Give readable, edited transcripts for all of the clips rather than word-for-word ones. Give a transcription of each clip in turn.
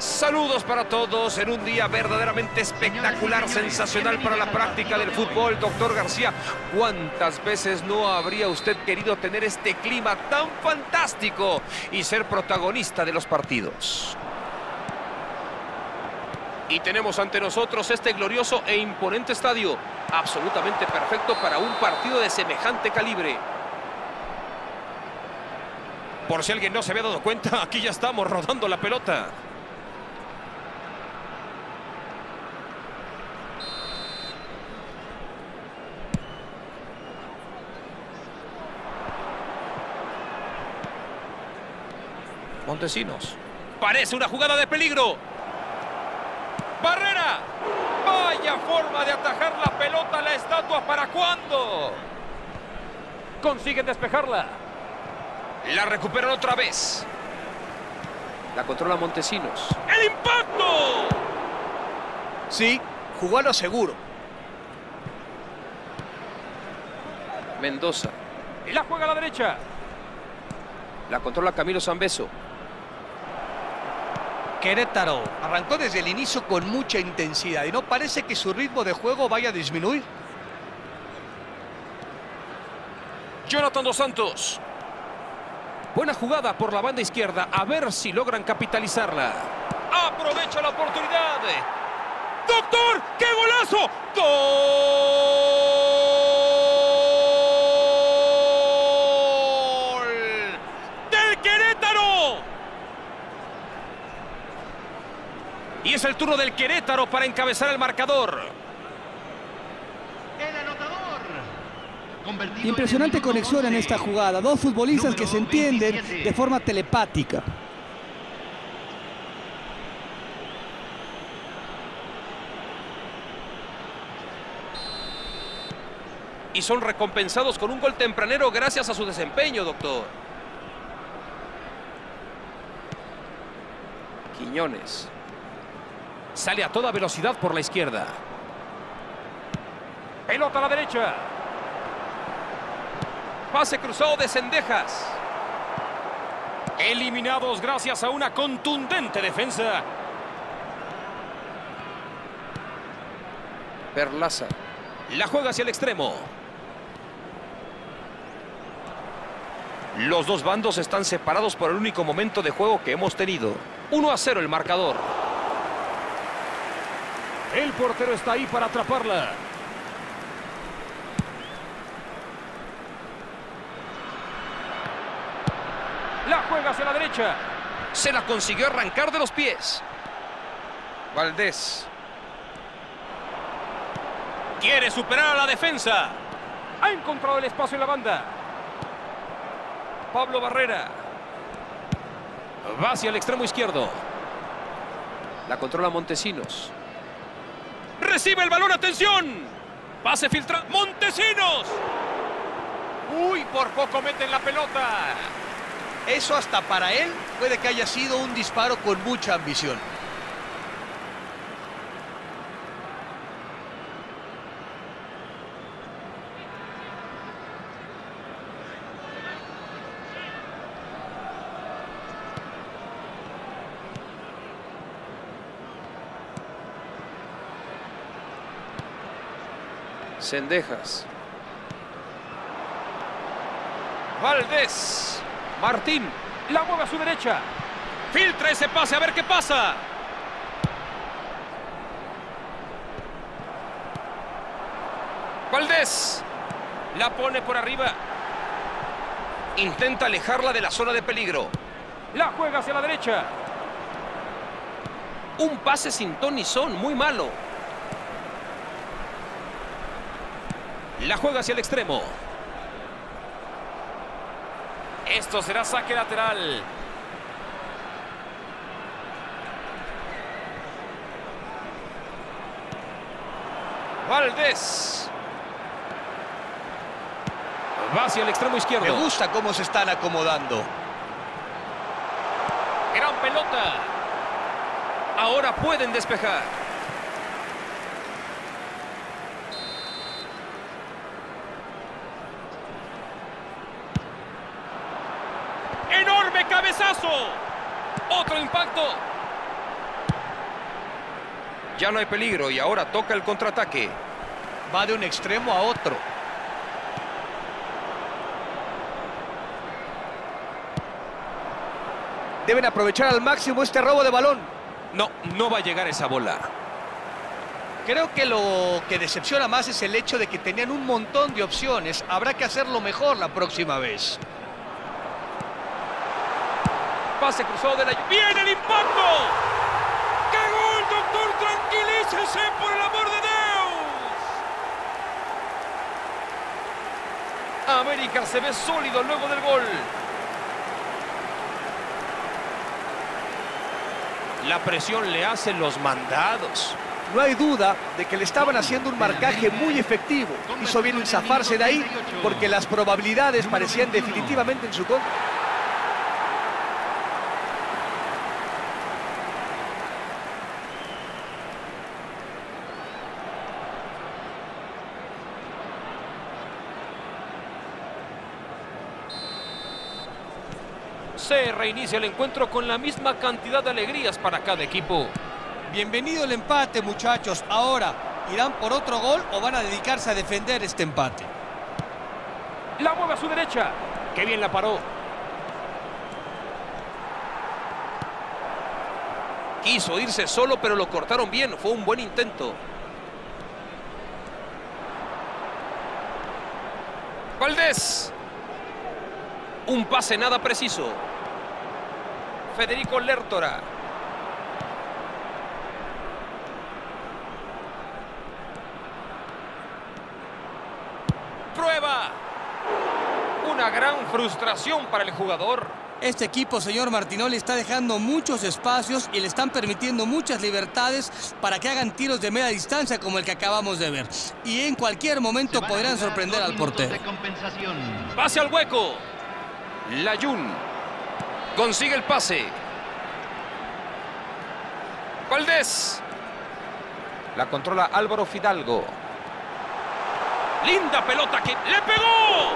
Saludos para todos en un día verdaderamente espectacular, sensacional para la práctica del fútbol. Doctor García, ¿cuántas veces no habría usted querido tener este clima tan fantástico y ser protagonista de los partidos? Y tenemos ante nosotros este glorioso e imponente estadio, absolutamente perfecto para un partido de semejante calibre. Por si alguien no se había dado cuenta, aquí ya estamos rodando la pelota. Montesinos. Parece una jugada de peligro. ¡Barrera! ¡Vaya forma de atajar la pelota a la estatua! ¿Para cuándo? Consiguen despejarla. La recuperan otra vez. La controla Montesinos. ¡El impacto! Sí, jugó a lo seguro. Mendoza. La juega a la derecha. La controla Camilo Zambeso. Querétaro arrancó desde el inicio con mucha intensidad y no parece que su ritmo de juego vaya a disminuir. Jonathan Dos Santos. Buena jugada por la banda izquierda. A ver si logran capitalizarla. Aprovecha la oportunidad. ¡Doctor! ¡Qué golazo! ¡Gol! ¡Del Querétaro! Y es el turno del Querétaro para encabezar el marcador. El anotador. Impresionante conexión en esta jugada. Dos futbolistas que se entienden de forma telepática. Y son recompensados con un gol tempranero gracias a su desempeño, doctor. Quiñones. Sale a toda velocidad por la izquierda. Pelota a la derecha. Pase cruzado de Cendejas. Eliminados gracias a una contundente defensa. Perlaza. La juega hacia el extremo. Los dos bandos están separados por el único momento de juego que hemos tenido. 1-0 el marcador. El portero está ahí para atraparla. La juega hacia la derecha. Se la consiguió arrancar de los pies. Valdés. Quiere superar a la defensa. Ha encontrado el espacio en la banda. Pablo Barrera. Va hacia el extremo izquierdo. La controla Montesinos. Recibe el balón, atención. Pase filtrado. Montesinos. Uy, por poco meten la pelota. Eso hasta para él puede que haya sido un disparo con mucha ambición. Cendejas. Valdés. Martín. La mueve a su derecha. Filtra ese pase, a ver qué pasa. Valdés. La pone por arriba. Intenta alejarla de la zona de peligro. La juega hacia la derecha. Un pase sin ton ni son, muy malo. La juega hacia el extremo. Esto será saque lateral. Valdés. Va hacia el extremo izquierdo. Me gusta cómo se están acomodando. Gran pelota. Ahora pueden despejar. ¡Enorme cabezazo! Otro impacto. Ya no hay peligro y ahora toca el contraataque. Va de un extremo a otro. Deben aprovechar al máximo este robo de balón. No, no va a llegar esa bola. Creo que lo que decepciona más es el hecho de que tenían un montón de opciones. Habrá que hacerlo mejor la próxima vez. Pase cruzado de la... ¡Viene el impacto! ¡Qué gol, doctor! ¡Tranquilícese, por el amor de Dios! América se ve sólido luego del gol. La presión le hace los mandados. No hay duda de que le estaban haciendo un marcaje muy efectivo. Hizo bien en zafarse de ahí porque las probabilidades parecían definitivamente en su contra. Se reinicia el encuentro con la misma cantidad de alegrías para cada equipo. Bienvenido el empate, muchachos. Ahora, ¿irán por otro gol o van a dedicarse a defender este empate? La mueve a su derecha. ¡Qué bien la paró! Quiso irse solo, pero lo cortaron bien. Fue un buen intento. Valdés. Un pase nada preciso. Federico Lertora. Prueba. Una gran frustración para el jugador. Este equipo, señor Martinoli, está dejando muchos espacios y le están permitiendo muchas libertades para que hagan tiros de media distancia como el que acabamos de ver. Y en cualquier momento podrán sorprender al portero. Pase al hueco. Layún consigue el pase. Valdés. La controla Álvaro Fidalgo. Linda pelota que le pegó.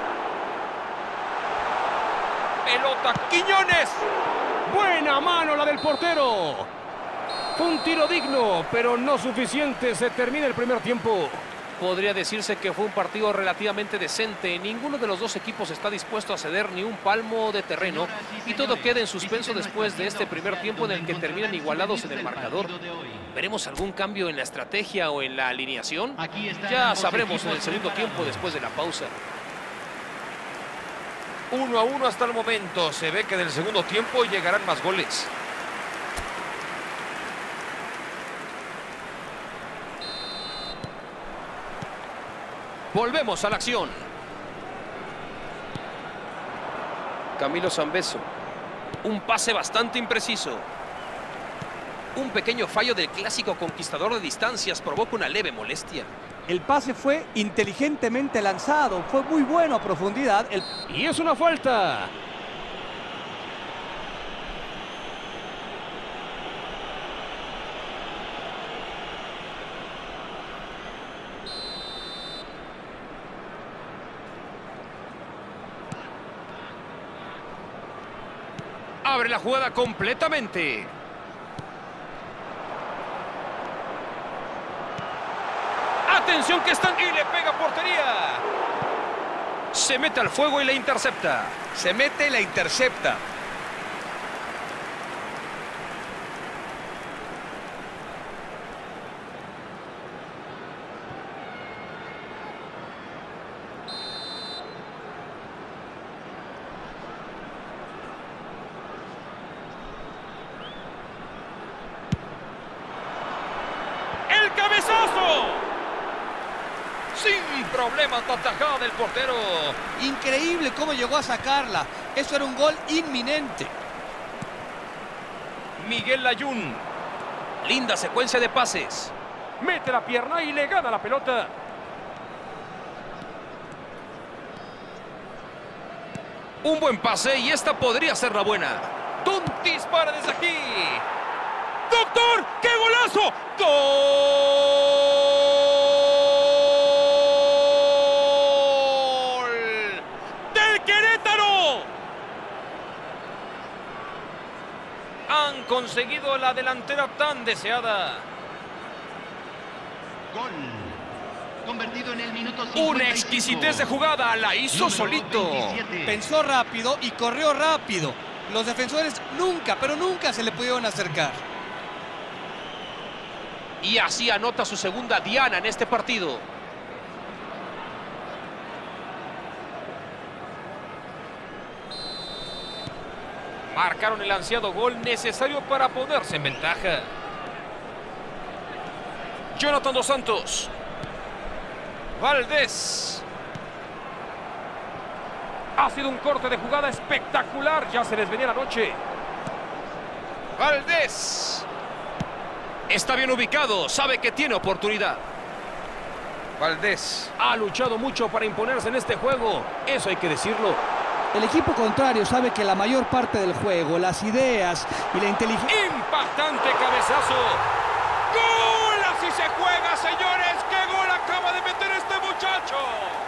Pelota Quiñones. Buena mano la del portero. Fue un tiro digno, pero no suficiente. Se termina el primer tiempo. Podría decirse que fue un partido relativamente decente. Ninguno de los dos equipos está dispuesto a ceder ni un palmo de terreno y todo queda en suspenso después de este primer tiempo en el que terminan igualados en el marcador. ¿Veremos algún cambio en la estrategia o en la alineación? Ya sabremos en el segundo tiempo después de la pausa. 1-1 hasta el momento. Se ve que del segundo tiempo llegarán más goles. Volvemos a la acción. Camilo Zambeso. Un pase bastante impreciso. Un pequeño fallo del clásico conquistador de distancias provoca una leve molestia. El pase fue inteligentemente lanzado, fue muy bueno a profundidad. Y es una falta. Abre la jugada completamente. Atención que están... Y le pega a portería. Se mete al fuego y la intercepta. Se mete y la intercepta. ¡El cabezazo! Sin problemas la tajada del portero. Increíble cómo llegó a sacarla. Eso era un gol inminente. Miguel Layún. Linda secuencia de pases. Mete la pierna y le gana la pelota. Un buen pase y esta podría ser la buena. Tunt dispara desde aquí. ¡Doctor! ¡Qué golazo! ¡Gol! ¡Del Querétaro! Han conseguido la delantera tan deseada. Gol. Convertido en el minuto 55. Una exquisitez de jugada, la hizo solito. 27. Pensó rápido y corrió rápido. Los defensores nunca, pero nunca se le pudieron acercar. Y así anota su segunda diana en este partido. Marcaron el ansiado gol necesario para ponerse en ventaja. Jonathan Dos Santos. Valdés. Ha sido un corte de jugada espectacular. Ya se les venía la noche. Valdés. Está bien ubicado. Sabe que tiene oportunidad. Valdés. Ha luchado mucho para imponerse en este juego. Eso hay que decirlo. El equipo contrario sabe que la mayor parte del juego, las ideas y la inteligencia... Impactante cabezazo. ¡Gol! Así se juega, señores. ¡Qué gol acaba de meter este muchacho!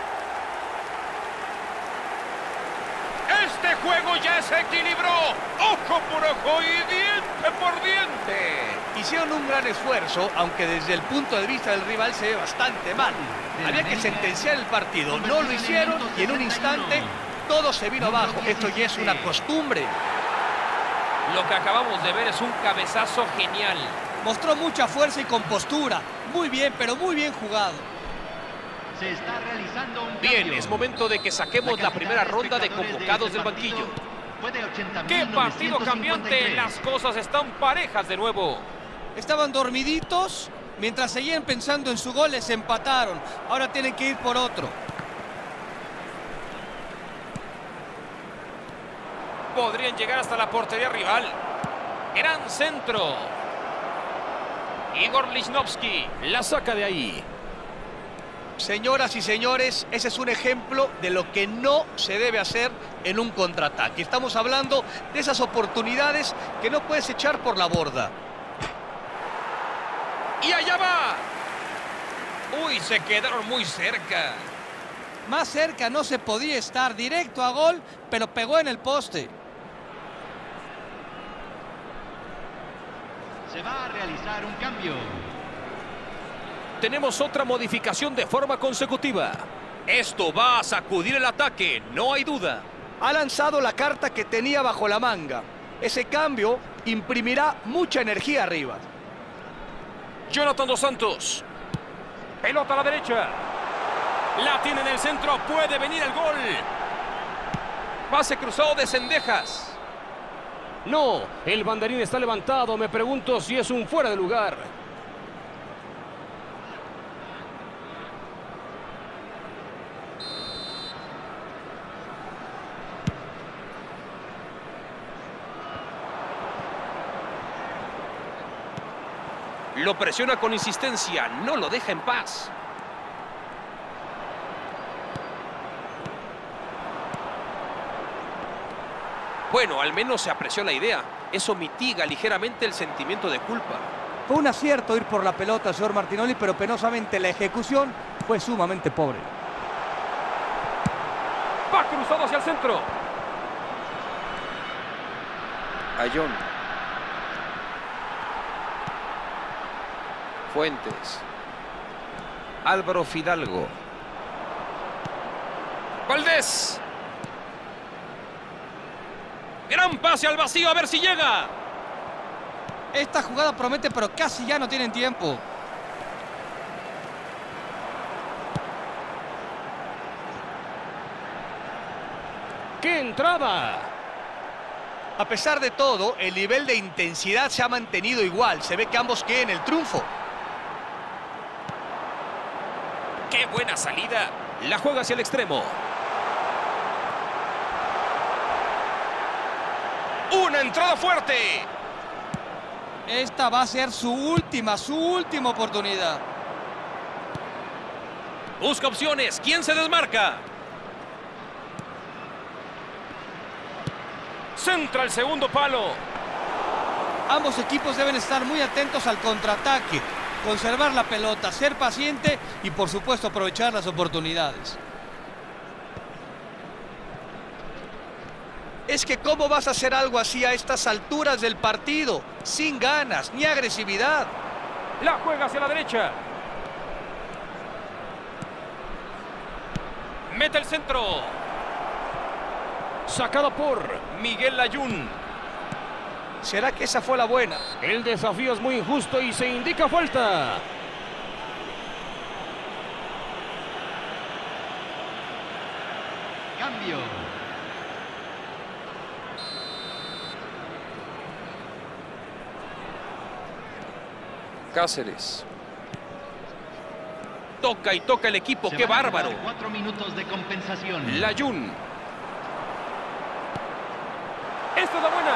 Este juego ya se equilibró. Ojo por ojo y diente por diente. Hicieron un gran esfuerzo, aunque desde el punto de vista del rival se ve bastante mal. Había que sentenciar el partido. No lo hicieron y en un instante todo se vino abajo. Esto ya es una costumbre. Lo que acabamos de ver es un cabezazo genial. Mostró mucha fuerza y compostura. Muy bien, pero muy bien jugado. Se está realizando un Bien, cambio. es momento de que saquemos la primera ronda de convocados del banquillo. ¡Qué partido cambiante! Las cosas están parejas de nuevo. Estaban dormiditos. Mientras seguían pensando en su gol, les empataron. Ahora tienen que ir por otro. Podrían llegar hasta la portería rival. Gran centro. Igor Lichnowsky La saca de ahí. Señoras y señores, ese es un ejemplo de lo que no se debe hacer en un contraataque. Estamos hablando de esas oportunidades que no puedes echar por la borda. ¡Y allá va! ¡Uy, se quedaron muy cerca! Más cerca no se podía estar. Directo a gol, pero pegó en el poste. Se va a realizar un cambio. Tenemos otra modificación de forma consecutiva. Esto va a sacudir el ataque, no hay duda. Ha lanzado la carta que tenía bajo la manga. Ese cambio imprimirá mucha energía arriba. Jonathan Dos Santos. Pelota a la derecha. La tiene en el centro, puede venir el gol. Pase cruzado de Cendejas. No, el banderín está levantado. Me pregunto si es un fuera de lugar. Lo presiona con insistencia, no lo deja en paz. Bueno, al menos se apreció la idea. Eso mitiga ligeramente el sentimiento de culpa. Fue un acierto ir por la pelota, señor Martinoli, pero penosamente la ejecución fue sumamente pobre. Va cruzado hacia el centro. Ayón. Fuentes. Álvaro Fidalgo. Valdés. Gran pase al vacío, a ver si llega. Esta jugada promete, pero casi ya no tienen tiempo. ¡Qué entrada! A pesar de todo, el nivel de intensidad se ha mantenido igual. Se ve que ambos quieren el triunfo. ¡Qué buena salida! La juega hacia el extremo. ¡Una entrada fuerte! Esta va a ser su última oportunidad. Busca opciones. ¿Quién se desmarca? Centra el segundo palo. Ambos equipos deben estar muy atentos al contraataque, conservar la pelota, ser paciente y por supuesto aprovechar las oportunidades. Es que ¿cómo vas a hacer algo así a estas alturas del partido? Sin ganas ni agresividad. La juega hacia la derecha. Mete el centro. Sacada por Miguel Layún. ¿Será que esa fue la buena? El desafío es muy injusto y se indica falta. Cambio. Cáceres. Toca y toca el equipo. Se ¡Qué van a bárbaro! jugar 4 minutos de compensación. Layún. Esta es la buena.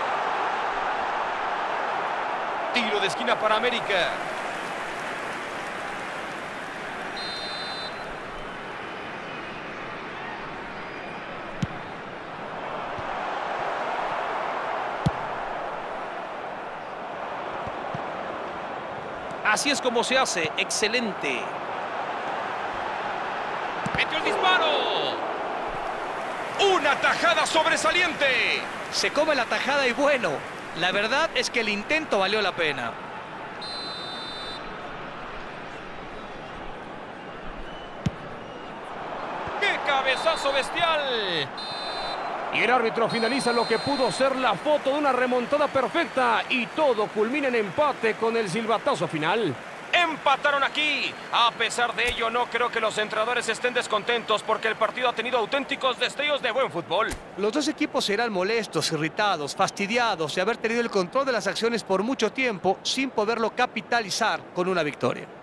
Tiro de esquina para América. Así es como se hace. Excelente. ¡Metió el disparo! ¡Una tajada sobresaliente! Se come la tajada y bueno, la verdad es que el intento valió la pena. ¡Qué cabezazo bestial! Y el árbitro finaliza lo que pudo ser la foto de una remontada perfecta. Y todo culmina en empate con el silbatazo final. Empataron aquí. A pesar de ello, no creo que los entrenadores estén descontentos porque el partido ha tenido auténticos destellos de buen fútbol. Los dos equipos serán molestos, irritados, fastidiados de haber tenido el control de las acciones por mucho tiempo sin poderlo capitalizar con una victoria.